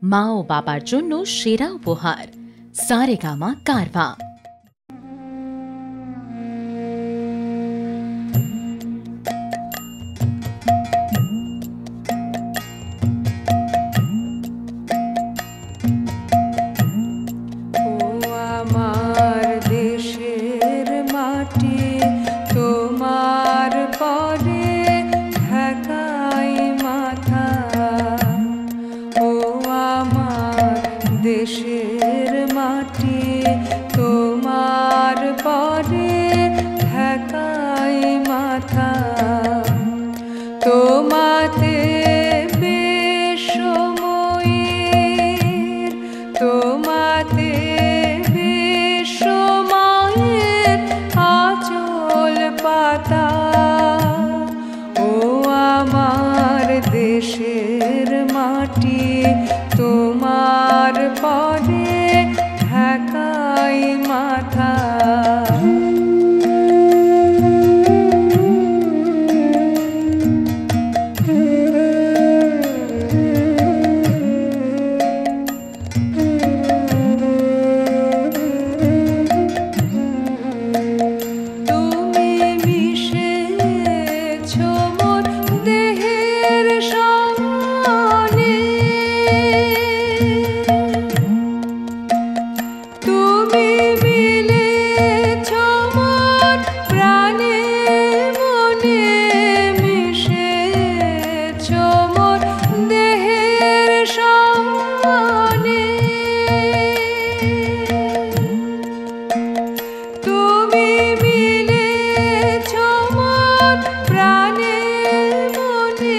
মা ও বাবার জন্য সেরা উপহার সারেগামা কারভা। দেশের মাটি তোমার পরে ঢাকাই মাথা, তোমাতে বেশময়ের, তোমাতে বেশময়ের আঁচল পাতা। ও আমার দেশের মাটি তোমার পরে ঢাকাই মাথা। তুমি মিশেছো মোর দেহের সঙ্গে, তুমি মিলেছো মোর প্রাণে মনে, মিশেছো মোর দেহের সঙ্গে। তুমি মিলেছো মোর প্রাণে মনে,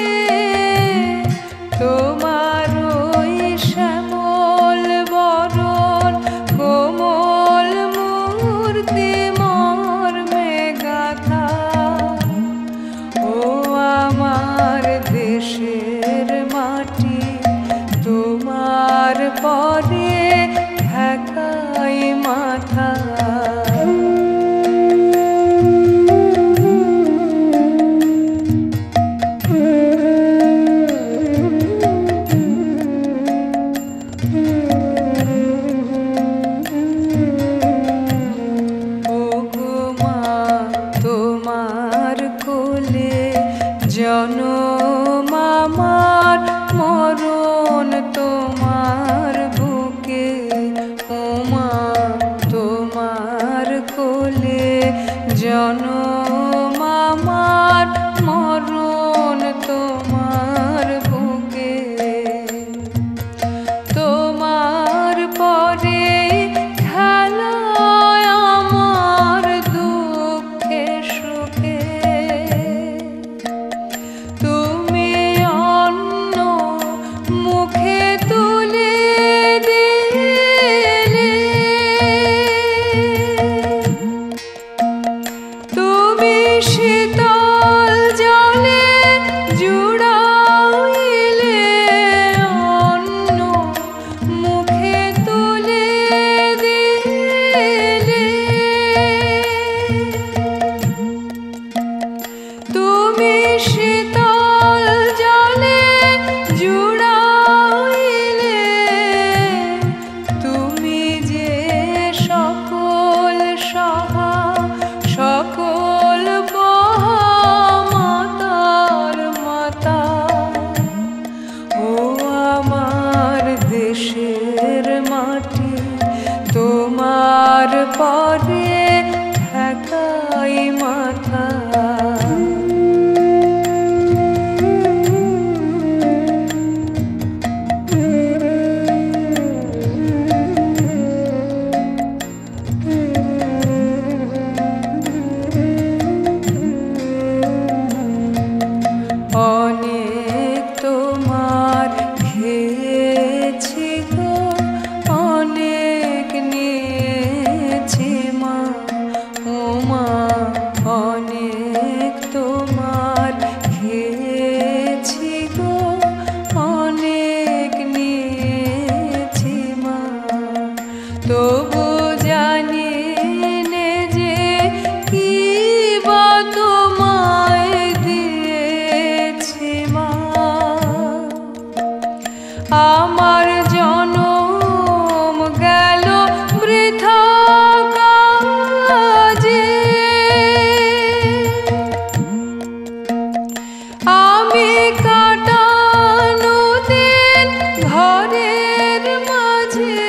তোমার ওই শ্যামল বরণ কোমল মূর্তি মর্মে গাথা। ও আমার দেশের মাটি তোমার পরে ঢাকাই মাথা। তোমার কোলে জনম আমার, মরণ তোমার বুকে। ওমা তোমার কোলে জনম আমার, মরণ তোমার বুকে। তোমার পরে খেলায় আমার দুঃখে সুখে, তুমি অন্য মুখে তুলে দিলে, তুমি শীতল জলে জুড়াইলে, অন্য মুখে তুলে দিলে। তুমি শীতল জলে জুড়াইলে, তুমি যে সকল সহা সকল মাতার মাতা। ও আমার দেশের মাটি তোমার পরে ঢাকাই মাথা। অনেক তোমার খেয়েছি গো, অনেক নিয়েছি মা। ও মা অনেক তোমার খেয়েছি গো, অনেক নিয়েছি মা। তবু জানি নে যে কি বা তোমায় দিয়েছি মা। আমার জনম গেল বৃথা কাজে। আমি কাটানো দিন ঘরের মাঝে,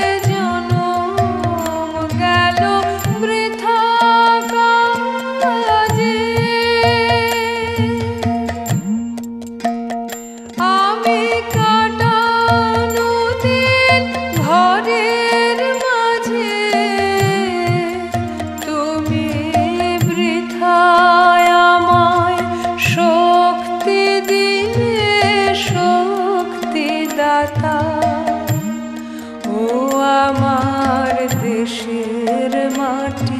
জনম গেল বৃথা কাজে। আমি কাটানো দিন ঘরের মাঝে, তুমি বৃথায় আমায় শক্তি দিলে, শক্তিদাতা। ও আমার দেশের মাটি,